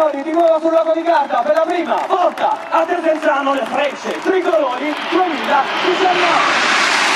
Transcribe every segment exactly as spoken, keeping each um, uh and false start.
signori, di nuovo sul lago di Garda per la prima volta a Desenzano le Frecce Tricolori duemiladiciannove.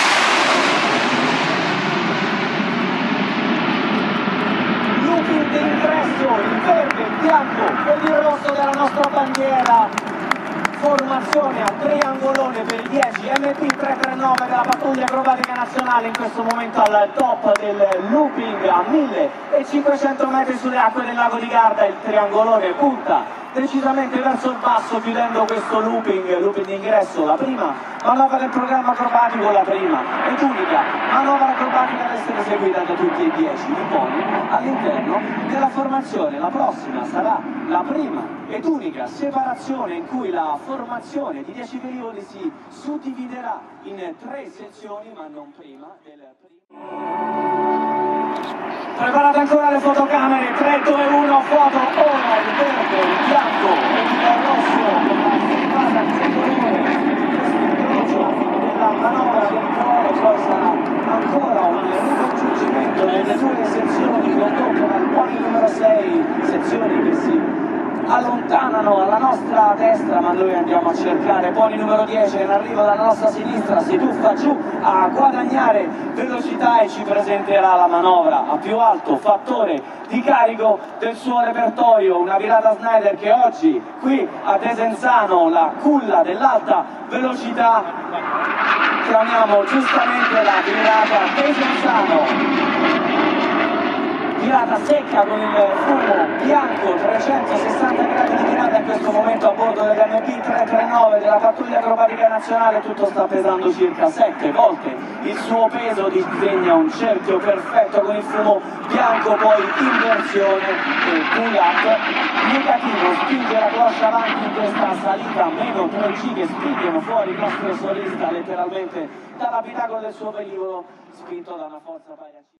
Looping d'ingresso, il verde, il bianco ed il rosso della nostra bandiera. Formazione a triangolone per il dieci M P trecentotrentanove della pattuglia acrobatica nazionale, in questo momento al top del looping a millecinquecento metri sulle acque del lago di Garda. Il triangolone punta decisamente verso il basso, chiudendo questo looping, looping d'ingresso, la prima manovra del programma acrobatico, la prima ed unica manovra acrobatica ad essere eseguita da tutti e dieci i pony all'interno della formazione. La prossima sarà la prima ed unica separazione in cui la formazione di dieci velivoli si suddividerà in tre sezioni, ma non prima del primo. Preparate ancora le fotocamere, tre, due, uno, foto, ora il verde, il bianco e il rosso con la filmata tricolore, questo incrocio della manovra del cuore. Poi sarà ancora un ricongiungimento delle due sezioni condotte dal pony numero sei, sezioni che si allontanano alla nostra destra, ma noi andiamo a cercare pony numero dieci in arrivo dalla nostra sinistra, si tuffa giù a guadagnare velocità e ci presenterà la manovra a più alto fattore di carico del suo repertorio, una virata Snyder che oggi qui a Desenzano, la culla dell'alta velocità, chiamiamo giustamente la virata Desenzano. Virata secca con il fumo bianco, trecentosessanta gradi di virata in questo momento a bordo dell'M P trecentotrentanove della pattuglia acrobatica nazionale. Tutto sta pesando circa sette volte il suo peso, disegna un cerchio perfetto con il fumo bianco, poi inversione e pull up negativo, spinge la cloche avanti in questa salita meno tre G che spingono fuori il nostro solista letteralmente dall'abitacolo del suo velivolo, spinto da una forza pari a